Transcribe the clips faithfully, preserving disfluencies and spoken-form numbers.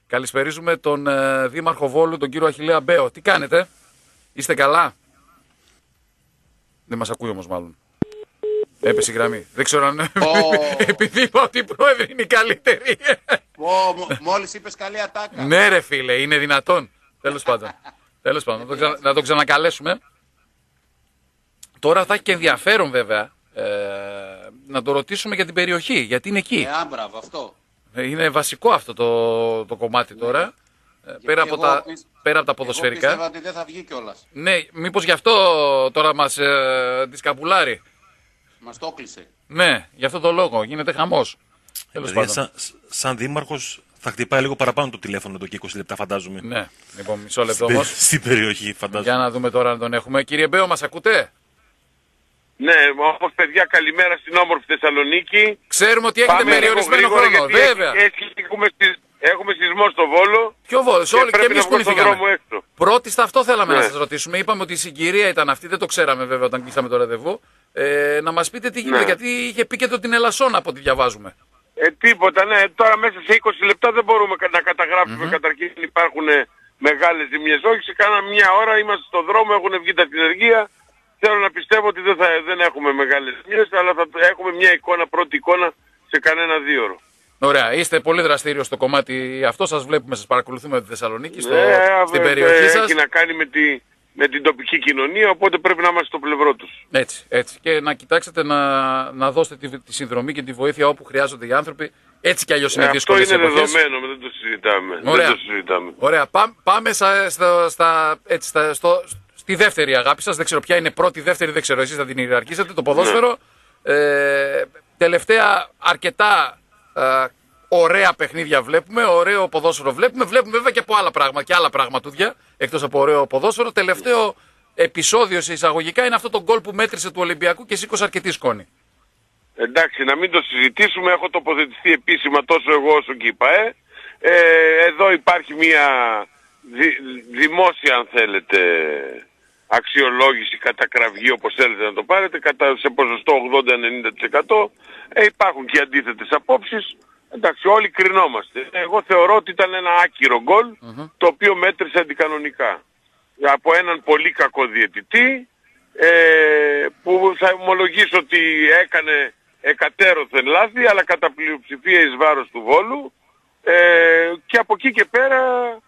Καλησπερίζουμε τον ε, Δήμαρχο Βόλου, τον κύριο Αχιλλέα Μπέο. Τι κάνετε, είστε καλά? Δεν μας ακούει όμως μάλλον. Έπεσε η γραμμή. Δεν ξέρω αν... Oh. Επειδή είπα ότι η πρόεδρη είναι η καλύτερη. Oh, μόλις είπες καλή ατάκα. Ναι ρε φίλε, είναι δυνατόν. Τέλος πάντων. Τέλος πάντων. Να το, ξα... να το ξανακαλέσουμε. Τώρα θα έχει και ενδιαφέρον βέβαια ε, να το ρωτήσουμε για την περιοχή. Γιατί είναι εκεί. Ε, άμπραβο, αυτό. Είναι βασικό αυτό το, το κομμάτι τώρα. Ναι. Πέρα, από τα, πίσ... πέρα από τα ποδοσφαιρικά. Εγώ πίστευα ότι δεν θα βγει κιόλας. Ναι, μήπως γι' αυτό τώρα μας ε, τη σκαπουλάρει. Μας το κλείσε. Ναι, γι' αυτό το λόγο. Γίνεται χαμός. Δηλαδή, σαν, σαν δήμαρχος θα χτυπάει λίγο παραπάνω το τηλέφωνο εδώ και είκοσι λεπτά, φαντάζομαι. Ναι, λοιπόν, μισό λεπτό όμως. Στην περιοχή, φαντάζομαι. Για να δούμε τώρα αν τον έχουμε. Κύριε Μπέο, μας ακούτε? Ναι, όπως παιδιά, καλημέρα στην όμορφη Θεσσαλονίκη. Ξέρουμε ότι έχετε περιορισμένο χρόνο, βέβαια. Έχουμε, έχουμε σεισμό στο Βόλο. Ποιο Βόλο, σε όλοι και εμείς κουνηθήκαμε. Πρώτη στα αυτό θέλαμε ναι. να σας ρωτήσουμε. Είπαμε ότι η συγκυρία ήταν αυτή, δεν το ξέραμε βέβαια όταν κλείσαμε το ραντεβού. Ε, να μας πείτε τι γίνεται, ναι. γιατί είχε πει και το την Ελασσόνα από ό,τι διαβάζουμε. Ε, τίποτα, ναι. Τώρα μέσα σε είκοσι λεπτά δεν μπορούμε να καταγράψουμε. Mm-hmm. Καταρχήν υπάρχουν μεγάλες ζημιές. Όχι, σε κάνα μια ώρα είμαστε στο δρόμο, έχουν βγει τα κτηνεργεία. Θέλω να πιστεύω ότι δεν, θα, δεν έχουμε μεγάλες ζημιές, αλλά θα έχουμε μια εικόνα, πρώτη εικόνα σε κανένα δύο ώρο. Ωραία, είστε πολύ δραστήριος στο κομμάτι αυτό, σας βλέπουμε, σας παρακολουθούμε από τη Θεσσαλονίκη, στο, ναι, στην ε, περιοχή ε, σας. Έχει να κάνει με, τη, με την τοπική κοινωνία, οπότε πρέπει να είμαστε στο πλευρό τους. Έτσι, έτσι. Και να κοιτάξετε να, να δώσετε τη, τη συνδρομή και τη βοήθεια όπου χρειάζονται οι άνθρωποι. Έτσι κι αλλιώς είναι ε, δύσκολες εποχές. Αυτό είναι εποχές. δεδομένο, δεν το συζητάμε. Ωραία. Δεν το συζητάμε. Ωραία. Πά, πάμε στα, στα, στα, έτσι, στα, στο, στη δεύτερη αγάπη σας. Δεν ξέρω ποια είναι πρώτη, δεύτερη, δεν ξέρω. Εσείς θα την ιεραρχήσετε. Το ποδόσφαιρο. Ναι. Ε, τελευταία αρκετά ε, ωραία παιχνίδια βλέπουμε. Ωραίο ποδόσφαιρο βλέπουμε. Βλέπουμε βέβαια και από άλλα πράγματα και άλλα πραγματούδια. Εκτός από ωραίο ποδόσφαιρο. Τελευταίο επεισόδιο σε εισαγωγικά είναι αυτό το γκολ που μέτρησε του Ολυμπιακού και σήκωσε αρκετή σκόνη. Εντάξει, να μην το συζητήσουμε. Έχω τοποθετηθεί επίσημα τόσο εγώ όσο και η ΠΑΕ. Ε, εδώ υπάρχει μια δη, δημόσια, αν θέλετε, αξιολόγηση, κατακραυγή, όπως θέλετε να το πάρετε, κατά, σε ποσοστό ογδόντα με ενενήντα τοις εκατό. Ε, υπάρχουν και αντίθετες απόψεις. Εντάξει, όλοι κρινόμαστε. Εγώ θεωρώ ότι ήταν ένα άκυρο γκολ, mm-hmm. το οποίο μέτρησε αντικανονικά. Από έναν πολύ κακό διαιτητή, ε, που θα ομολογήσω ότι έκανε εκατέρωθεν λάθη, αλλά κατά πλειοψηφία εις βάρος του Βόλου. Ε, και από εκεί και πέρα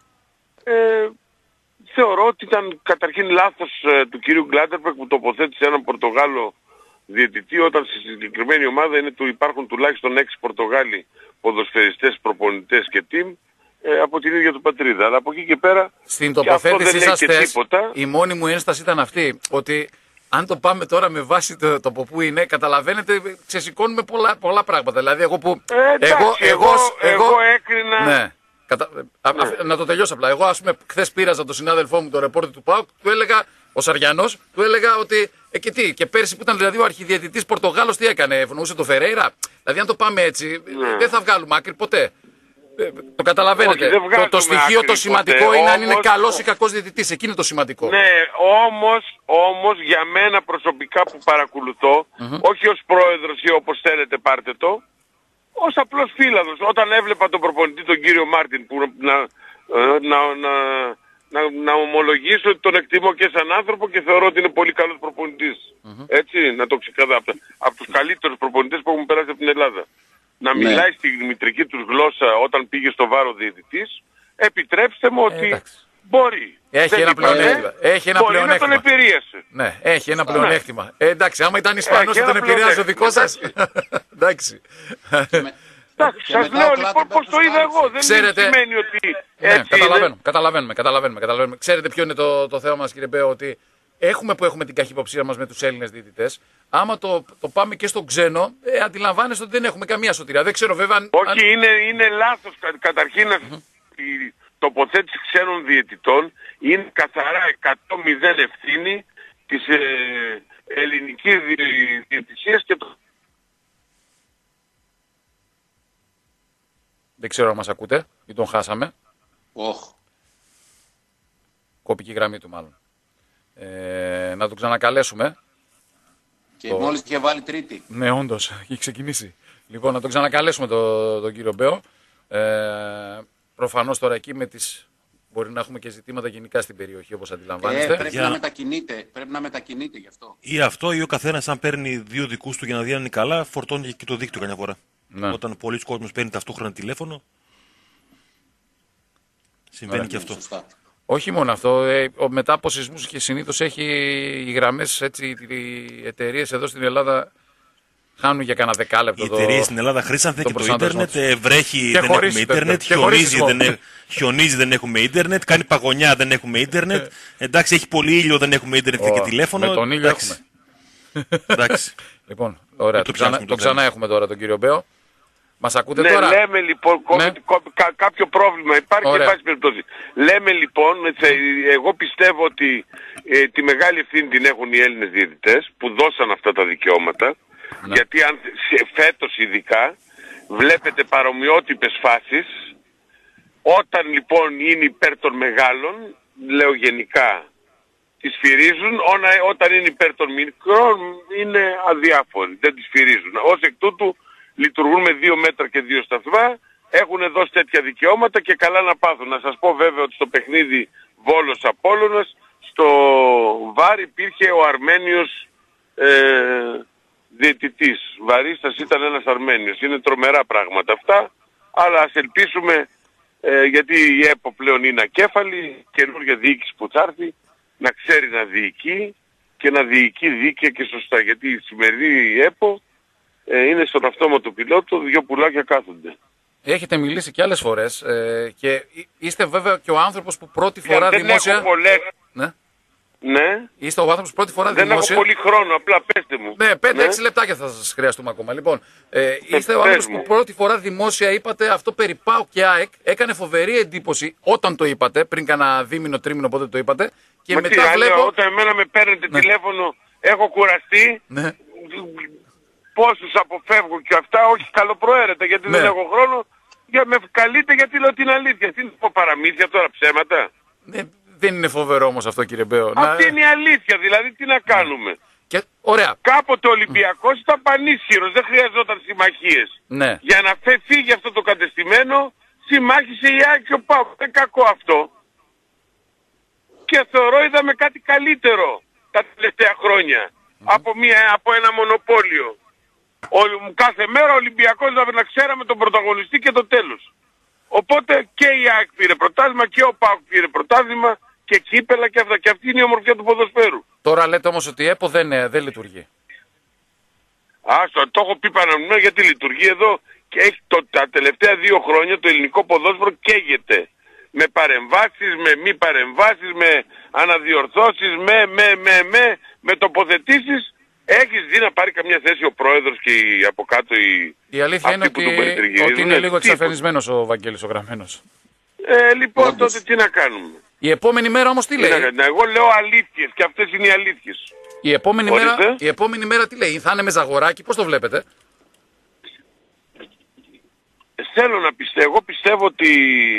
ε, θεωρώ ότι ήταν καταρχήν λάθος ε, του κυρίου Γκλάντερμπεκ που τοποθέτησε έναν Πορτογάλο διαιτητή, όταν στη συγκεκριμένη ομάδα είναι του, υπάρχουν τουλάχιστον έξι Πορτογάλοι ποδοσφαιριστές, προπονητές και team ε, από την ίδια του πατρίδα. Αλλά από εκεί και πέρα στην τοποθέτησή σας η μόνη μου ένσταση ήταν αυτή, ότι αν το πάμε τώρα με βάση το, το από πού είναι, καταλαβαίνετε, ξεσηκώνουμε πολλά, πολλά πράγματα. Δηλαδή εγώ που... Ε, εντάξει, εγώ, εγώ, εγώ, εγώ έκρινα... Ναι. Κατα... Ναι. Α, α, να το τελειώσω απλά. Εγώ, ας πούμε, χθες πήραζα τον συνάδελφό μου, τον ρεπόρτερ του ΠΑΟΚ, του έλεγα, ο Σαριανός, του έλεγα ότι. Ε, και τι, και πέρσι που ήταν δηλαδή ο αρχιδιαιτητής Πορτογάλος, τι έκανε, ευνοούσε το Φερέιρα. Δηλαδή, αν το πάμε έτσι, ναι. δεν θα βγάλουμε άκρη ποτέ. Ε, το καταλαβαίνετε. Όχι, το, το στοιχείο το σημαντικό ποτέ. είναι Όμως, αν είναι καλός ή κακός διαιτητής. Εκεί είναι το σημαντικό. Ναι, όμως, όμως για μένα προσωπικά που παρακολουθώ, mm-hmm. όχι ως πρόεδρος ή όπως θέλετε πάρτε το, ως απλός φίλαδος. Όταν έβλεπα τον προπονητή τον κύριο Μάρτιν που να, να, να, να, να ομολογήσω ότι τον εκτιμώ και σαν άνθρωπο και θεωρώ ότι είναι πολύ καλός προπονητής. Mm-hmm. Έτσι, να το ξεκαθαρίσω. Από, από τους καλύτερους προπονητές που έχουν περάσει από την Ελλάδα. Να ναι. μιλάει στη μητρική τους γλώσσα όταν πήγε στο βάρο διαιτητής, επιτρέψτε μου ότι ε, μπορεί. Έχει δεν ένα πλεονέκτημα. Έχει ένα μπορεί πλεονέκτημα. να τον επηρέασε. Ναι, έχει ένα πλεονέκτημα. Ε, εντάξει, άμα ήταν Ισπανός θα τον επηρεάζει ο δικός σας. Εντάξει. Εντάξει, σας λέω λοιπόν πώς το είδα εγώ. Δεν Ξέρετε... σημαίνει ότι ναι, έτσι καταλαβαίνουμε, είναι. καταλαβαίνουμε, καταλαβαίνουμε, καταλαβαίνουμε. Ξέρετε ποιο είναι το, το θέμα μας, κύριε Μπέο, ότι έχουμε που έχουμε την καχυποψία μας με τους Έλληνες διαιτητές. Άμα το, το πάμε και στον ξένο, ε, αντιλαμβάνεστε ότι δεν έχουμε καμία σωτηρία. Δεν ξέρω βέβαια... Όχι, αν... είναι, είναι λάθος. Καταρχήν mm-hmm. η τοποθέτηση ξένων διαιτητών είναι καθαρά εκατό μηδέν ευθύνη της ε, ελληνικής διαιτησίας και το... Δεν ξέρω αν μας ακούτε ή τον χάσαμε. Oh. Κόπηκε η γραμμή του μάλλον. Ε, να τον ξανακαλέσουμε. Και το... μόλις είχε βάλει τρίτη. Ναι, όντως, έχει ξεκινήσει. Λοιπόν, να τον ξανακαλέσουμε τον, τον κύριο Μπέο. Ε, προφανώς τώρα εκεί με τις... μπορεί να έχουμε και ζητήματα γενικά στην περιοχή όπως Ε, αντιλαμβάνεστε. πρέπει, Για- να μετακινείται, πρέπει να μετακινείται γι' αυτό. Ή αυτό, ή ο καθένας αν παίρνει δύο δικούς του για να δει αν είναι καλά, φορτώνει και το δίκτυο καμιά φορά. Ναι. Όταν πολλοί κόσμος παίρνει ταυτόχρονα τηλέφωνο, συμβαίνει Ωραία, και αυτό. Σωστά. Όχι μόνο αυτό, ε, ο- μετά από σεισμούς και συνήθως έχει οι γραμμές, έτσι, οι εταιρείες εδώ στην Ελλάδα χάνουν για κανένα δεκάλεπτο. Οι το- εταιρείε στην Ελλάδα χρήσανται τον και το προσανατολισμό ίντερνετ, τους. ε, βρέχει, Και δεν χωρίς, έχουμε βέβαια. ίντερνετ, Και χωρίς χιονίζει σεισμό. δεν, έ- χιονίζει, δεν έχουμε ίντερνετ, κάνει παγωνιά, δεν έχουμε ίντερνετ. Εντάξει, έχει πολύ ήλιο, δεν έχουμε ίντερνετ και Ω, τηλέφωνο. με τον ήλιο Εντάξει. Εντάξει. Λοιπόν, ωραία, το το, ξανά, πιάσουμε το το ξανά θέμα. έχουμε τώρα τον κύριο Μπέο. Μας ακούτε Ναι, τώρα? λέμε λοιπόν, κο- Ναι. κο- κα- κάποιο πρόβλημα υπάρχει, Ωραία. εν πάση περιπτώσει. Λέμε λοιπόν, θε- εγώ πιστεύω ότι ε, τη μεγάλη ευθύνη την έχουν οι Έλληνες διαιτητές που δώσαν αυτά τα δικαιώματα, Ναι. γιατί αν, σε, φέτος ειδικά βλέπετε παρομοιότυπες φάσεις, όταν λοιπόν είναι υπέρ των μεγάλων, λέω γενικά, τις σφυρίζουν, όνα- όταν είναι υπέρ των μικρών είναι αδιάφοροι, δεν τις σφυρίζουν. Ως εκ τούτου λειτουργούν με δύο μέτρα και δύο σταθμά, έχουν δώσει τέτοια δικαιώματα και καλά να πάθουν. Να σας πω βέβαια ότι στο παιχνίδι Βόλος Απόλλωνας, στο βάρ υπήρχε ο Αρμένιος ε, διαιτητής. Βαρίστας ήταν ένας Αρμένιος. Είναι τρομερά πράγματα αυτά, αλλά ας ελπίσουμε, ε, γιατί η ΕΠΟ πλέον είναι ακέφαλη, καινούργια διοίκηση που θα έρθει, να ξέρει να διοικεί και να διοικεί δίκαια και σωστά. Γιατί η σημερινή ΕΠΟ ε, είναι στον αυτόματο πιλότο, δύο πουλάκια κάθονται. Έχετε μιλήσει και άλλες φορές ε, και εί- είστε βέβαια και ο άνθρωπος που πρώτη φορά δεν δημόσια... έχω πολλές, Ναι. ναι, Είστε ο άνθρωπος που πρώτη φορά δεν δημόσια... έχω πολύ χρόνο, απλά πέστε μου. Ναι, πέντε έξι λεπτάκια θα σας χρειαστούμε ακόμα. Λοιπόν, ε, είστε ο πες άνθρωπος μου. που πρώτη φορά δημόσια είπατε αυτό περί ΠΑΟΚ και ΑΕΚ. Έκανε φοβερή εντύπωση όταν το είπατε, πριν κάνα δίμηνο, τρίμηνο πότε το είπατε. Και Μα μετά τι, αν βλέπω... λέω, όταν εμένα με παίρνετε Ναι. τηλέφωνο, έχω κουραστεί, Ναι. πόσους αποφεύγω και αυτά, όχι καλοπροαίρετα γιατί Ναι. δεν έχω χρόνο, για με καλείτε γιατί λέω την αλήθεια. Τι να πω παραμύθια τώρα, ψέματα. Ναι, δεν είναι φοβερό όμως αυτό, κύριε Μπέο. Να- Αυτή είναι η αλήθεια, δηλαδή τι να κάνουμε. Και... Ωραία. Κάποτε ο Ολυμπιακός ήταν πανίσχυρος, δεν χρειαζόταν συμμαχίες. Ναι. Για να φε- φύγει αυτό το κατεστημένο, συμμάχισε η ΑΕΚ και ο ΠΑΟΚ. Δεν κακό αυτό. Και θεωρώ είδαμε κάτι καλύτερο τα τελευταία χρόνια από, μια, από ένα μονοπόλιο. Ο, κάθε μέρα ο Ολυμπιακός να, να ξέραμε τον πρωταγωνιστή και το τέλος. Οπότε και η ΑΕΚ πήρε πρωτάθλημα και ο ΠΑΟΚ πήρε πρωτάθλημα και κύπελα και αυτά. Και αυτή είναι η ομορφιά του ποδοσφαίρου. Τώρα λέτε όμως ότι η ΕΠΟ δεν, ε, δεν λειτουργεί. Άστο, το έχω πει παραμονώ γιατί λειτουργεί εδώ και έχει το, τα τελευταία δύο χρόνια το ελληνικό ποδόσφαιρο καίγεται. Με παρεμβάσεις, με μη παρεμβάσεις, με αναδιορθώσεις, με, με, με, με, με τοποθετήσεις. Έχεις δει να πάρει καμιά θέση ο πρόεδρος και η, από κάτω η... Η αλήθεια είναι αυτοί που ότι, τον περιτριγυρίζουν, ότι είναι λίγο τίποτα. εξαφανισμένος ο Βαγγέλης ο Γραμμένος. Ε, λοιπόν Όντως. τότε τι να κάνουμε. Η επόμενη μέρα όμως τι Τι να λέει. κάνουμε. Εγώ λέω αλήθειες και αυτές είναι οι αλήθειες. Η επόμενη, Ορίστε. μέρα, η επόμενη μέρα τι λέει. Θα είναι με Ζαγοράκη, πώς το βλέπετε. Θέλω να πιστεύω, εγώ πιστεύω ότι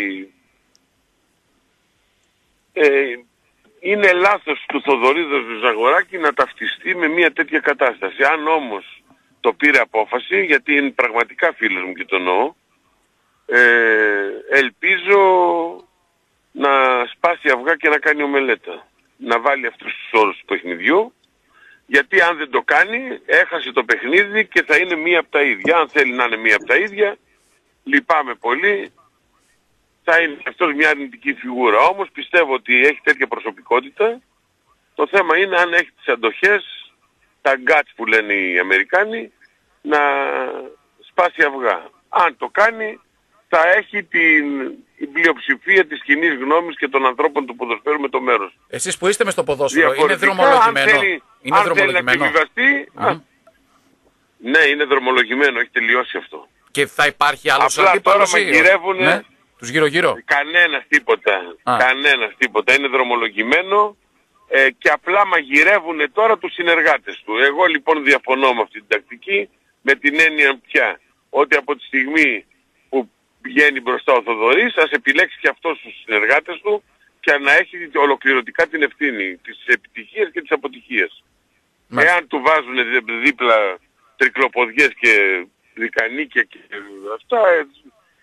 ε, είναι λάθος του Θοδωρίδος του Ζαγοράκη να ταυτιστεί με μια τέτοια κατάσταση. Αν όμως το πήρε απόφαση, γιατί είναι πραγματικά φίλος μου και το εννοώ, ε, ελπίζω να σπάσει αυγά και να κάνει ομελέτα. Να βάλει αυτούς τους όρους του παιχνιδιού, γιατί αν δεν το κάνει έχασε το παιχνίδι και θα είναι μία από τα ίδια. Αν θέλει να είναι μία από τα ίδια, λυπάμαι πολύ, θα είναι αυτός μια αρνητική φιγούρα. Όμως πιστεύω ότι έχει τέτοια προσωπικότητα. Το θέμα είναι αν έχει τις αντοχές, τα guts που λένε οι Αμερικάνοι, να σπάσει αυγά. Αν το κάνει, θα έχει την, την πλειοψηφία της κοινής γνώμης και των ανθρώπων του ποδοσφαίρου με το μέρος. Εσείς που είστε μες στο ποδόσφαιρο, είναι Διαφορετικά, δρομολογημένο. αν θέλει, Είναι αν θέλει να δρομολογημένο. εκβιβαστεί, Μμμ. α, ναι, είναι δρομολογημένο, έχει τελειώσει αυτό. Και θα υπάρχει άλλος Απλά αντίπαλος τώρα ή- μαγειρεύουνε- Ναι, τους γύρω-γύρω. Κανένας τίποτα. Α. Κανένας τίποτα. Είναι δρομολογημένο ε, και απλά μαγειρεύουν τώρα τους συνεργάτες του. Εγώ λοιπόν διαφωνώ με αυτή την τακτική με την έννοια πια ότι από τη στιγμή που πηγαίνει μπροστά ο Θοδωρής ας επιλέξει και αυτός τους συνεργάτες του και να έχει ολοκληρωτικά την ευθύνη της επιτυχίας και της αποτυχίας. Μάλιστα. Εάν του βάζουν δι- δίπλα τρικλοποδιές και δικανίκια και αυτά, ε,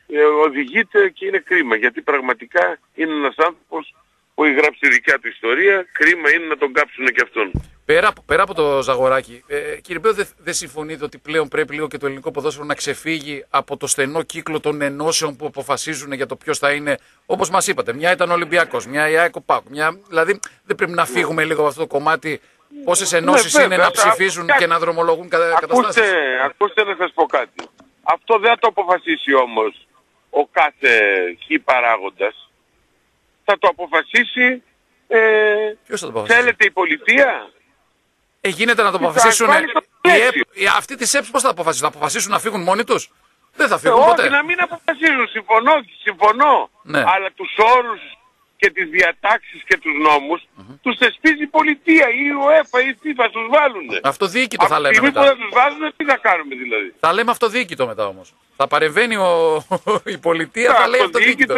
ε, οδηγείται και είναι κρίμα. Γιατί πραγματικά είναι ένας άνθρωπος που έχει γράψει τη δικιά του ιστορία. Κρίμα είναι να τον κάψουν και αυτόν. Πέρα, πέρα από το Ζαγοράκι, ε, κύριε Μπέο, δεν δε συμφωνείτε ότι πλέον πρέπει λίγο και το ελληνικό ποδόσφαιρο να ξεφύγει από το στενό κύκλο των ενώσεων που αποφασίζουν για το ποιος θα είναι, όπως μας είπατε, μια ήταν ο Ολυμπιακός, μια η ΑΕΚ ο ΠΑΟΚ, μια... δηλαδή δεν πρέπει να φύγουμε λίγο από αυτό το κομμάτι, πόσες ενώσεις ναι, είναι να ψηφίζουν και να δρομολογούν κατα... καταστάσεις. Ακούστε, ακούστε να σας πω κάτι. Αυτό δεν θα το αποφασίσει όμως ο κάθε χ παράγοντας. Θα το αποφασίσει, ε, Ποιος θα το αποφασίσει? θέλετε η πολιτεία. Ε, γίνεται να το αποφασίσουν. Οι αυτοί τη ΕΠΣ πώς θα αποφασίσουν? Θα αποφασίσουν να φύγουν μόνοι τους? Δεν θα φύγουν ε, ποτέ. Όχι, να μην αποφασίζουν. Συμφωνώ, συμφωνώ. Ναι. Αλλά τους όρους και τις διατάξεις και τους νόμους mm-hmm. τους θεσπίζει η πολιτεία, η UEFA, η FIFA, τους βάλουν. Αυτοδιοίκητο θα λέμε μετά. μετά. Από τη στιγμή που θα τους βάζουν, τι θα κάνουμε δηλαδή? Θα λέμε αυτοδιοίκητο μετά όμως. Θα παρεμβαίνει ο... η πολιτεία, θα, θα λέει αυτοδιοίκητο.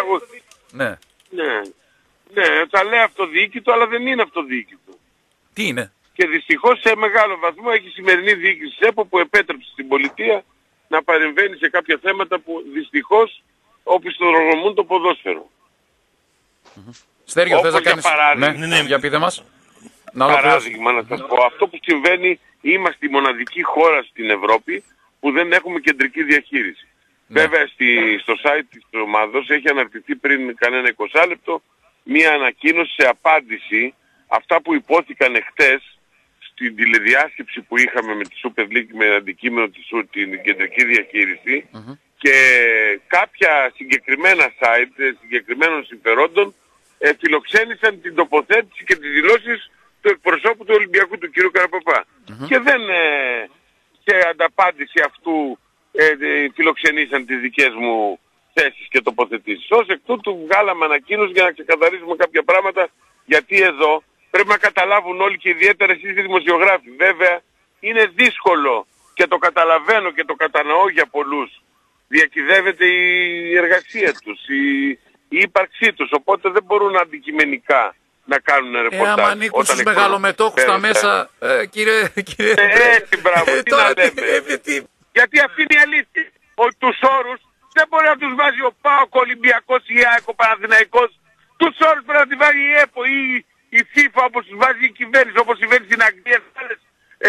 Ναι. Ναι. Ναι, θα λέει αυτοδιοίκητο, αλλά δεν είναι αυτοδιοίκητο. Τι είναι? Και δυστυχώς σε μεγάλο βαθμό έχει η σημερινή διοίκηση της ΕΠΟ που επέτρεψε στην πολιτεία να παρεμβαίνει σε κάποια θέματα που δυστυχώς οπισθοδρομούν το ποδόσφαιρο. Mm-hmm. Στέργιο, θες να κάνεις... παράδειγμα, ναι, ναι, για πείτε μας. Να παράδειγμα, να σας πω, αυτό που συμβαίνει, είμαστε η μοναδική χώρα στην Ευρώπη που δεν έχουμε κεντρική διαχείριση. Ναι. Βέβαια στη, στο site της ομάδος έχει αναρτηθεί πριν κανένα είκοσι λεπτό μία ανακοίνωση σε απάντηση αυτά που υπόθηκαν εχθές στην τηλεδιάσκεψη που είχαμε με τη Super League με αντικείμενο της, την κεντρική διαχείριση mm-hmm. και κάποια συγκεκριμένα site συγκεκριμένων συμφερόντων ε, φιλοξένησαν την τοποθέτηση και τις δηλώσεις του εκπροσώπου του Ολυμπιακού, του κ. Καραπαπά. Mm-hmm. Και δεν ε, σε ανταπάντηση αυτού ε, ε, φιλοξενήσαν τις δικές μου θέσεις και τοποθετήσεις. Ως εκ τούτου βγάλαμε ανακοίνωση για να ξεκαθαρίσουμε κάποια πράγματα, γιατί εδώ πρέπει να καταλάβουν όλοι και ιδιαίτερα εσείς οι δημοσιογράφοι. Βέβαια είναι δύσκολο και το καταλαβαίνω και το κατανοώ για πολλούς. Διακυδεύεται η εργασία τους, η, η ύπαρξή τους, οπότε δεν μπορούν αντικειμενικά να κάνουν ρεπορτάζ. Ε, άμα ανήκουν στους μεγαλομετόχους στα μέσα, ε, κύριε... κύριε ε, έτσι, μπράβο, ε, τι τώρα, να λέμε. Ε, τι... Γιατί αυτή είναι η αλήθεια. Ο, τους όρους δεν μπορεί να τους βάζει ο ΠΑΟΚ, ο Ολυμπιακός, η ΑΕΚ, ο Παναθηναϊκός. Τους όρους πρέπει να τη βάζει η ΕΠΟ ή η FIFA, όπως τους βάζει η κυβέρνηση, όπως συμβαίνει στην Αγγλία, ε,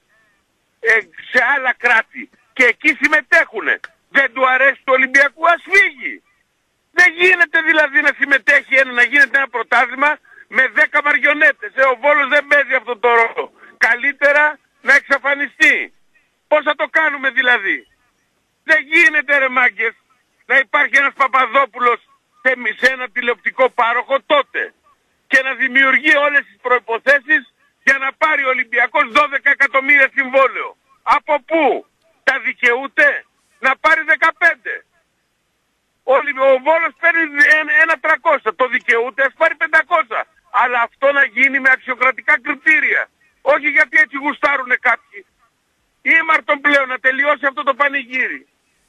ε, σε άλλα κράτη. Και εκεί συμμετέχουν. Δεν του αρέσει το Ολυμπιακού, ας φύγει. Δεν γίνεται δηλαδή να συμμετέχει ένα, να γίνεται ένα πρωτάθλημα με δέκα μαριονέτες. Ε, ο Βόλος δεν παίζει αυτό το ρόλο. Καλύτερα να εξαφανιστεί. Πώς θα το κάνουμε δηλαδή? Δεν γίνεται ρε μάγκες να υπάρχει ένας Παπαδόπουλος σε, σε ένα τηλεοπτικό πάροχο τότε και να δημιουργεί όλες τις προϋποθέσεις για να πάρει ο Ολυμπιακός δώδεκα εκατομμύρια συμβόλαιο. Από πού? Τα δικαιούται? Να πάρει δεκαπέντε. Ο, ο Βόλος παίρνει ένα τριακόσια. Το δικαιούται, ας πάρει πεντακόσια. Αλλά αυτό να γίνει με αξιοκρατικά κριτήρια. Όχι γιατί έτσι γουστάρουνε κάποιοι. Ήμαρτον πλέον να τελειώσει αυτό το πανηγύρι.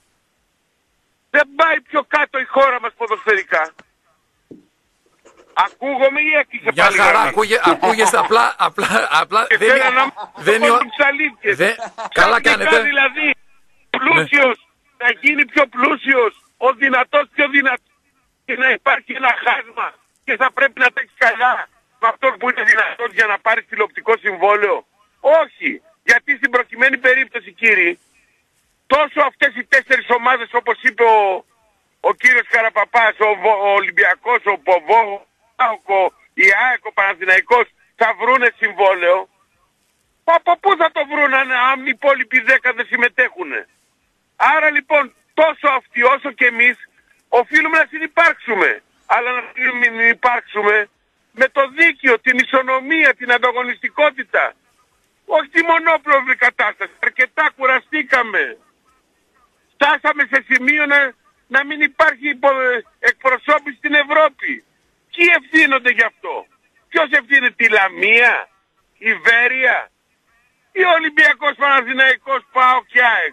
Δεν πάει πιο κάτω η χώρα μας ποδοσφαιρικά. Ακούγομαι ή έκλεισε πάλι? Μια χαρά, ακούγε, ακούγεστε απλά, απλά, απλά και δεν είναι... να δεν είναι... Δε... Καλά κάνετε. Δηλαδή, πλούσιος, ναι. Να γίνει πιο πλούσιος, ο δυνατός πιο δυνατός και να υπάρχει ένα χάσμα και θα πρέπει να τρέξει καλά με αυτόν που είναι δυνατός για να πάρει τηλεοπτικό συμβόλαιο. Όχι, γιατί στην προκειμένη περίπτωση κύριοι, τόσο αυτές οι τέσσερις ομάδες όπως είπε ο, ο κύριος Καραπαπάς, ο, ο Ολυμπιακός, ο Ποβό, ο, η ΑΕΚ, ο Παναθηναϊκός θα βρούνε συμβόλαιο. Από πού θα το βρουν αν, αν οι υπόλοιποι δέκα δεν συμμετέχουν? Άρα λοιπόν τόσο αυτοί όσο και εμείς οφείλουμε να συνυπάρξουμε. Αλλά να συνυπάρξουμε με το δίκαιο, την ισονομία, την ανταγωνιστικότητα. Όχι τη μονόπλευρη κατάσταση. Αρκετά κουραστήκαμε. Φτάσαμε σε σημείο να, να μην υπάρχει υπο, εκπροσώπηση στην Ευρώπη. Ποιοι ευθύνονται γι' αυτό? Ποιος ευθύνεται? Η Λαμία, η Βέρεια ή ο Ολυμπιακός, Παναθηναϊκός, ΠΑΟΚ και ΑΕΚ?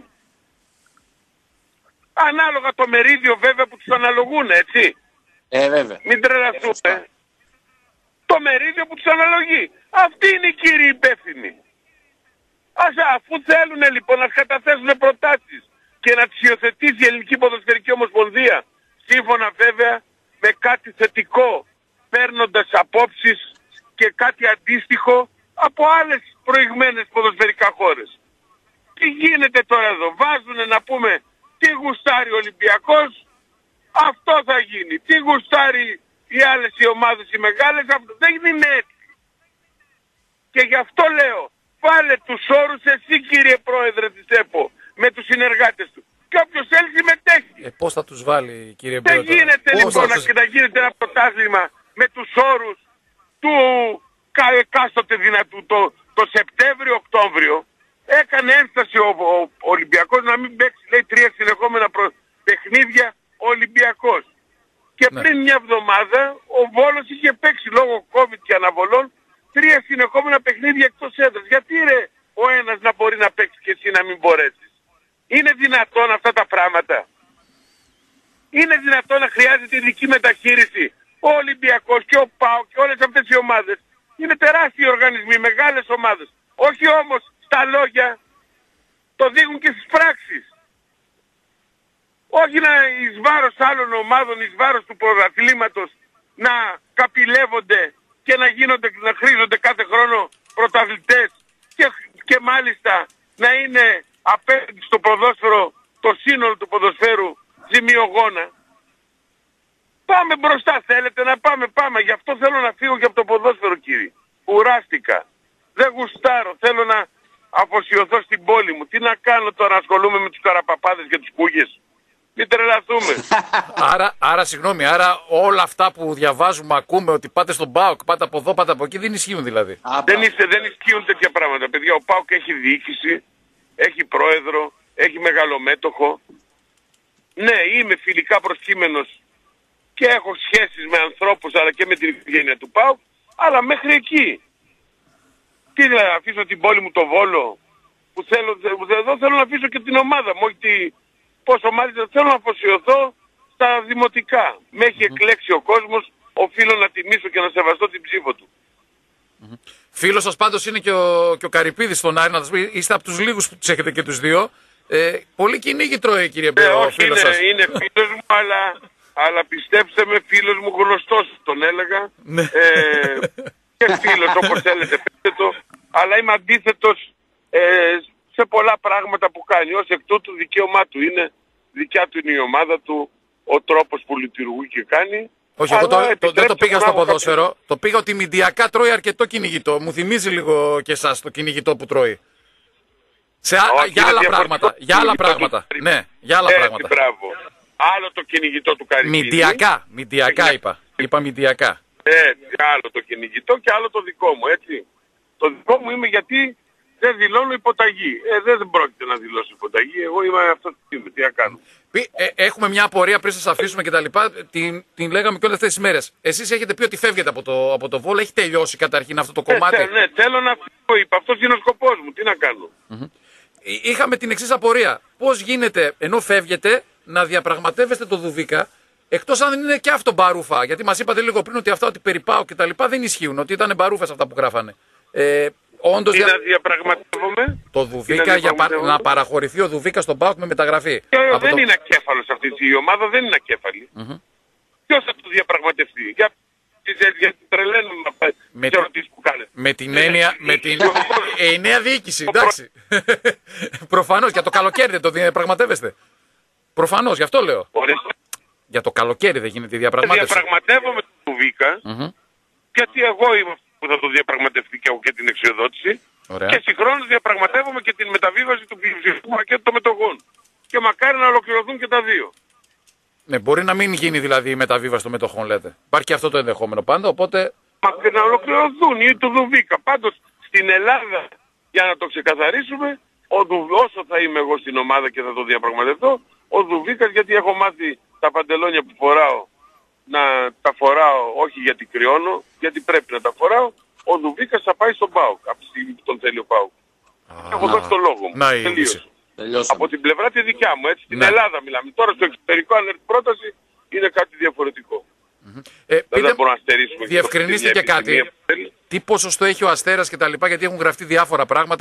Ανάλογα το μερίδιο βέβαια που τους αναλογούν, έτσι. Ε, βέβαια. Μην τρελαθούμε. Το μερίδιο που τους αναλογεί. Αυτοί είναι οι κύριοι υπεύθυνοι. Ας, αφού θέλουν λοιπόν να καταθέσουν προτάσεις και να τις υιοθετήσει η Ελληνική Ποδοσφαιρική Ομοσπονδία. Σύμφωνα βέβαια με κάτι θετικό, παίρνοντας απόψεις και κάτι αντίστοιχο από άλλες προηγμένες ποδοσφαιρικά χώρες. Τι γίνεται τώρα εδώ? Βάζουνε να πούμε τι γουστάρει ο Ολυμπιακός, αυτό θα γίνει. Τι γουστάρει οι άλλες οι ομάδες οι μεγάλες, αυτό δεν είναι έτσι. Και γι' αυτό λέω, βάλε τους όρους εσύ κύριε Πρόεδρε της ΕΠΟ με τους συνεργάτες του. Και όποιος θέλει συμμετέχει. Ε, πώς θα τους βάλει κύριε Δεν Πρόεδρε? γίνεται Πώς λοιπόν θα να, τους... να γίνεται ένα πρωτάθλημα με τους όρους του κα- εκάστοτε δυνατού. Το, το Σεπτέμβριο-Οκτώβριο έκανε ένσταση ο, ο, ο Ολυμπιακός να μην παίξει, λέει, τρία συνεχόμενα προ... παιχνίδια ο Ολυμπιακός. Και Ναι. πριν μια εβδομάδα ο Βόλος είχε παίξει λόγω COVID και αναβολών τρία συνεχόμενα παιχνίδια εκτός έδρας. Γιατί ρε ο ένας να μπορεί να παίξει και εσύ να μην μπορέσεις? Είναι δυνατόν αυτά τα πράγματα? Είναι δυνατόν να χρειάζεται ειδική μεταχείριση? Ο Ολυμπιακός και ο ΠΑΟ και όλες αυτές οι ομάδες είναι τεράστιοι οργανισμοί, μεγάλες ομάδες. Όχι όμως στα λόγια, το δείχνουν και στις πράξεις. Όχι να εις βάρος άλλων ομάδων, εις βάρος του πρωταθλήματος να καπηλεύονται και να γίνονται, να χρήζονται κάθε χρόνο πρωταθλητές και, και μάλιστα να είναι απέναντι στο ποδόσφαιρο, το σύνολο του ποδοσφαίρου ζημιογόνα. Πάμε μπροστά, θέλετε να πάμε, πάμε. Γι' αυτό θέλω να φύγω και από το ποδόσφαιρο, κύριε. Κουράστηκα. Δεν γουστάρω, θέλω να αφοσιωθώ στην πόλη μου. Τι να κάνω τώρα, να ασχολούμαι με τους καραπαπάδες και τους κούγες? Μην τρελαθούμε. Άρα, άρα, συγγνώμη, άρα όλα αυτά που διαβάζουμε, ακούμε ότι πάτε στον ΠΑΟΚ, πάτε από εδώ, πάτε από εκεί, δεν ισχύουν δηλαδή? δεν, είστε, δεν ισχύουν τέτοια πράγματα, παιδιά. Ο ΠΑΟΚ έχει διοίκηση, έχει πρόεδρο, έχει μεγαλομέτωχο. Ναι, είμαι φιλικά προσκύμενος και έχω σχέσεις με ανθρώπους αλλά και με την οικογένεια του ΠΑΟΚ, αλλά μέχρι εκεί. Τι να αφήσω την πόλη μου το Βόλο, που θέλω, εδώ θέλω να αφήσω και την ομάδα μου, όχι τη... Πόσο μάλιστα θέλω να αφοσιωθώ στα δημοτικά. Με έχει εκλέξει ο κόσμος, οφείλω να τιμήσω και να σεβαστώ την ψήφο του. Mm-hmm. Φίλος σας πάντως είναι και ο, και ο Καρυπίδης στον Άρη, να σας πει, είστε από τους λίγους που τους έχετε και τους δύο. Ε, πολύ κυνήγι τρώει κύριε Μπέο, ε, ο φίλος είναι, σας. είναι φίλος μου, αλλά, αλλά πιστέψτε με, φίλος μου γνωστός τον έλεγα. ε, και φίλος όπως θέλετε πείτε το, αλλά είμαι αντίθετος ε, σε πολλά πράγματα που κάνει. Ως εκ τούτου δικαίωμά του είναι, δικιά του είναι η ομάδα του, ο τρόπος που λειτουργεί και κάνει. Όχι, εγώ το, το, δεν το πήγα στο ποδόσφαιρο. Κάτι... Το πήγα ότι μηντιακά τρώει αρκετό κυνηγητό. Μου θυμίζει λίγο και εσάς το κυνηγητό που τρώει. Σε α... Όχι, για, άλλα πράγματα, για άλλα πράγματα. Ναι, για άλλα Έτσι, πράγματα. Μπράβο. Άλλο το κυνηγητό του Καρυπίδη. Μηντιακά, μηντιακά είπα. Είπα μηντιακά. Έτσι, άλλο το κυνηγητό και άλλο το δικό μου, έτσι. Το δικό μου είμαι γιατί δεν δηλώνω υποταγή. Ε, δεν πρόκειται να δηλώσω υποταγή. Εγώ είμαι αυτό που είμαι. Τι να κάνω. Ε, έχουμε μια απορία πριν σας αφήσουμε κτλ. Την, την λέγαμε και όλες αυτές τις μέρες. Εσείς έχετε πει ότι φεύγετε από το, από το Βόλο. Έχει τελειώσει καταρχήν αυτό το κομμάτι? Ε, ναι, θέλω να φύγω, είπα. Αυτός είναι ο σκοπός μου. Τι να κάνω. Mm-hmm. Είχαμε την εξής απορία. Πώς γίνεται ενώ φεύγετε να διαπραγματεύεστε το Δουβίκα, εκτός αν δεν είναι και αυτό μπαρούφα? Γιατί μας είπατε λίγο πριν ότι αυτά ότι περιπάω κτλ. Δεν ισχύουν. Ότι ήταν μπαρούφες αυτά που γράφανε. Ε, Όντως, τι δια... να διαπραγματεύομαι? Το Δουβίκα, για πα... να παραχωρηθεί ο Δουβίκα στον ΠΑΟΚ με μεταγραφή. Και, δεν το... είναι ακέφαλος αυτή η ομάδα, δεν είναι ακέφαλη. Mm-hmm. Ποιος θα το διαπραγματευτεί? Για, για τρελαίνουμε με τις ερωτήσεις που κάνετε. Με την έννοια, με την ε, νέα διοίκηση, εντάξει. Προφανώς, για το καλοκαίρι δεν το διαπραγματεύεστε. Προφανώς, γι' αυτό λέω. Ορίστε. Για το καλοκαίρι δεν γίνεται η διαπραγμάτευση. Διαπραγματεύομαι τον Δουβίκα, mm-hmm. γιατί εγώ είμαι που θα το διαπραγματευτεί και έχω και την εξοδότηση. Ωραία. Και συγχρόνως διαπραγματεύομαι και την μεταβίβαση του πληθυσμού πακέτου των μετοχών. Και μακάρι να ολοκληρωθούν και τα δύο. Ναι, μπορεί να μην γίνει δηλαδή η μεταβίβαση των μετοχών, λέτε. Υπάρχει και αυτό το ενδεχόμενο πάντα, οπότε... Μα και να ολοκληρωθούν ή του Δουβίκα. Πάντως στην Ελλάδα, για να το ξεκαθαρίσουμε, ο Δου... όσο θα είμαι εγώ στην ομάδα και θα το διαπραγματευτώ, ο Δουβίκας, γιατί έχω μάθει τα παντελόνια που φοράω να τα φοράω όχι γιατί κρυώνω, γιατί πρέπει να τα φοράω, ο Δουβίκας θα πάει στον ΠΑΟΚ από τη στιγμή που τον θέλει ο ΠΑΟΚ. Έχω δώσει το λόγο μου. Να τελείωσε. Από την πλευρά τη δικιά μου, έτσι. Στην ναι. Ελλάδα μιλάμε. Τώρα στο εξωτερικό, αν έρθει πρόταση, είναι κάτι διαφορετικό. Mm-hmm. Ε, δεν πείτε, μπορούμε να στερήσουμε. Διευκρινίστε και, και κάτι. Τι ποσοστό έχει ο Αστέρας και τα λοιπά, γιατί έχουν γραφτεί διάφορα πράγματα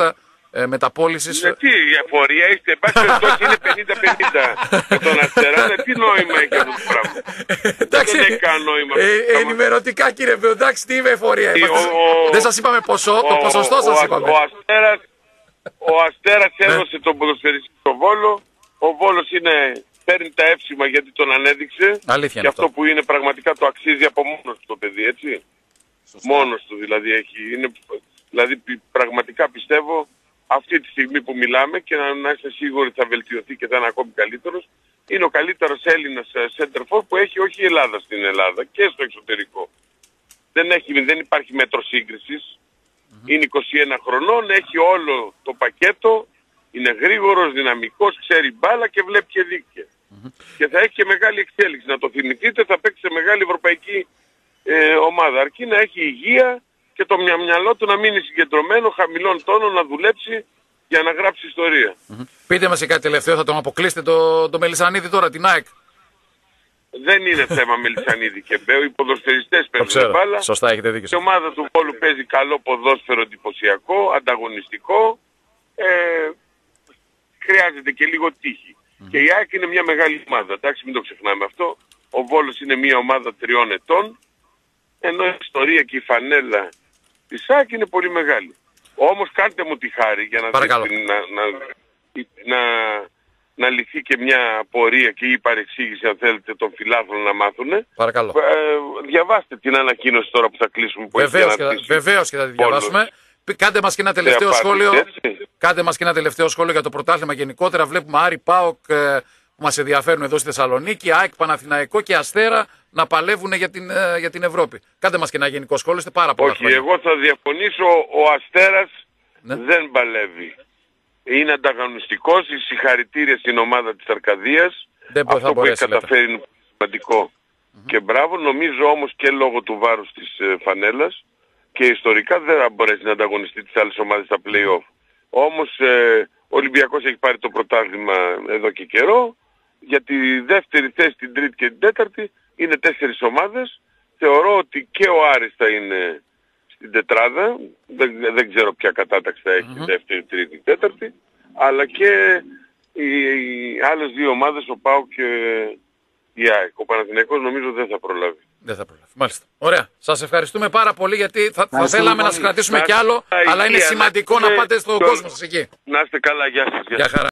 ε, μεταπώλησης. Γιατί η εφορία είστε, εν πάση περιπτώσει είναι πενήντα πενήντα με τον Αστέρα, ναι, τι νόημα έχει αυτό το πράγμα. Εντάξει, δεν έχει κανένα νόημα. ε, ενημερωτικά κύριε Μπέο, εντάξει, τι είμαι εφορία. Τι, Είμαστε... ο- Δεν σας είπαμε ποσό, Ο- το ποσοστό ο- σας ο- είπαμε. Ο Αστέρας, ο Αστέρας έδωσε τον ποδοσφαιριστή στο Βόλο. Ο Βόλος είναι, παίρνει τα εύσημα γιατί τον ανέδειξε. Αλήθεια Και είναι αυτό αυτό. που είναι πραγματικά το αξίζει από μόνος του το παιδί, έτσι. Μόνος του δηλαδή έχει. Είναι, δηλαδή πι- πραγματικά πιστεύω αυτή τη στιγμή που μιλάμε και να, να είστε σίγουροι ότι θα βελτιωθεί και θα είναι ακόμη καλύτερος. Είναι ο καλύτερος Έλληνας center for που έχει όχι η Ελλάδα στην Ελλάδα και στο εξωτερικό. Δεν, έχει, δεν υπάρχει μέτρο σύγκρισης. Είναι είκοσι ένα χρονών, έχει όλο το πακέτο, είναι γρήγορος, δυναμικός, ξέρει μπάλα και βλέπει και δίκαια. Και θα έχει και μεγάλη εξέλιξη. Να το θυμηθείτε, θα παίξει σε μεγάλη ευρωπαϊκή ε, ομάδα. Αρκεί να έχει υγεία και το μια, μυαλό του να μείνει συγκεντρωμένο, χαμηλών τόνων, να δουλέψει για να γράψει ιστορία. Πείτε μας και κάτι τελευταίο, θα τον αποκλείσετε το, το Μελισσανίδη τώρα, την ΑΕΚ. Δεν είναι θέμα Μελισσανίδη και Μπέου, οι ποδοσφαιριστές Το παίζουν ξέρω. μπάλα. Σωστά, έχετε Η δίκιο. ομάδα του Βόλου παίζει καλό ποδόσφαιρο, εντυπωσιακό, ανταγωνιστικό. Ε, χρειάζεται και λίγο τύχη. Και η ΑΕΚ είναι μια μεγάλη ομάδα, εντάξει, μην το ξεχνάμε αυτό. Ο Βόλος είναι μια ομάδα τριών ετών, ενώ η ιστορία και η φανέλα της ΑΕΚ είναι πολύ μεγάλη. Όμως κάντε μου τη χάρη για να, Παρακαλώ. δείτε, να, να, να, να λυθεί και μια απορία και η παρεξήγηση, αν θέλετε, των φιλάθλων να μάθουνε. Παρακαλώ. Ε, διαβάστε την ανακοίνωση τώρα που θα κλείσουμε. Που έχει Βεβαίως και, θα- αναρτήσει. βεβαίως και θα τη Βόλος. διαβάσουμε. Π- Κάντε μας και ένα τελευταίο απάντηση, σχόλιο. έτσι. Κάντε μας και ένα τελευταίο σχόλιο για το πρωτάθλημα γενικότερα. Βλέπουμε Άρη, ΠΑΟΚ ε, που μας ενδιαφέρουν εδώ στη Θεσσαλονίκη, ΑΕΚ, Παναθηναϊκό και Αστέρα να παλεύουν για την, ε, για την Ευρώπη. Κάντε μας και ένα γενικό σχόλιο, είστε πάρα πολλά Όχι, χρόνια. εγώ θα διαφωνήσω, ο Αστέρας Ναι. δεν παλεύει. Είναι ανταγωνιστικός, η συγχαρητήρια στην ομάδα της Αρκαδίας. Δεν μπο- θα Αυτό που έχει μπορέσει, λέτε. καταφέρει είναι σημαντικό. Και μπράβο, νομίζω όμως και λόγω του βάρους της ε, φανέλας και ιστορικά δεν θα μπορέσει να ανταγωνιστεί τις άλλες ομάδες στα play-off. Όμως ε, ο Ολυμπιακός έχει πάρει το πρωτάθλημα εδώ και καιρό. Για τη δεύτερη θέση, την τρίτη και την τέταρτη είναι τέσσερις ομάδες. Θεωρώ ότι και ο Άρης θα είναι στην τετράδα. Δεν, δεν ξέρω ποια κατάταξη θα έχει δεύτερη, τρίτη, τέταρτη. Αλλά και οι, οι άλλες δύο ομάδες, ο ΠΑΟΚ και η ΑΕΚ. Ο Παναθηναϊκός νομίζω δεν θα προλάβει. Δεν θα προλάβει. Μάλιστα. Ωραία. Σας ευχαριστούμε πάρα πολύ γιατί θα, θα Ευχαριστούμε θέλαμε να πολύ. σας κρατήσουμε Να κι άλλο, είστε αλλά είναι υγεία, σημαντικό να να είστε πάτε στον στον- κόσμο σας εκεί. Να είστε καλά, γεια σας. Γεια Γεια σας. χαρά.